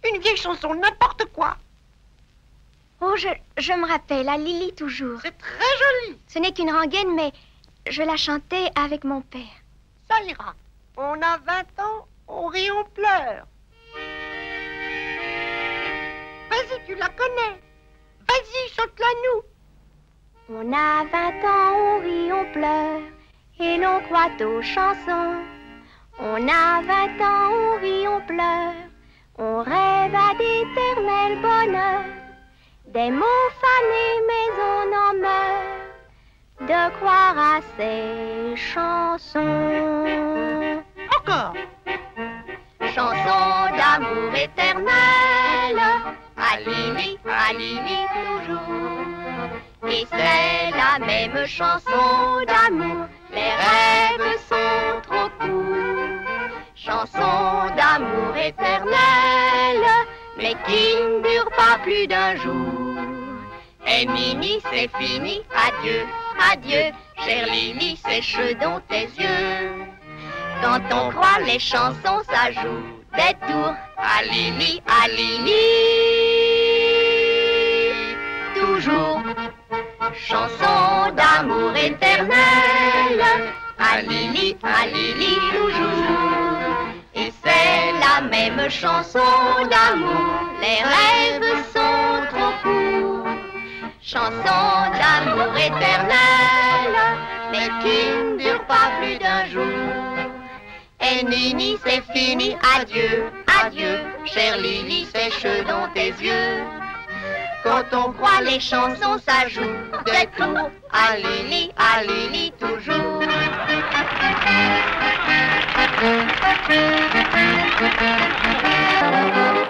Une vieille chanson, n'importe quoi. Oh, je me rappelle, à Lily toujours. C'est très joli. Ce n'est qu'une rengaine, mais je la chantais avec mon père. Ça ira. On a 20 ans, on rit, on pleure. Vas-y, tu la connais. Vas-y, chante-la nous. On a 20 ans, on rit, on pleure, et l'on croit aux chansons. On a 20 ans, on rit, on pleure, on rêve à d'éternel bonheur. Des mots fanés, mais on en meurt de croire à ces chansons. Encore. Chansons d'amour éternel, à Lily toujours. Et c'est la même chanson d'amour, les rêves sont trop courts. Chanson d'amour éternel, mais qui ne dure pas plus d'un jour. Et Mimi, c'est fini, adieu, adieu, chère Lily, sèche dans tes yeux. Quand on croit les chansons, ça joue des tours. À Lily, toujours. Chanson d'amour éternel, à Lily, toujours. Et c'est la même chanson d'amour, les rêves sont trop courts. Chanson d'amour éternel, mais qui ne dure pas plus d'un jour. Et Nini, c'est fini, adieu, adieu, chère Lily, sèche dans tes yeux. Quand on croit les chansons, ça joue des tours. À Lily, toujours.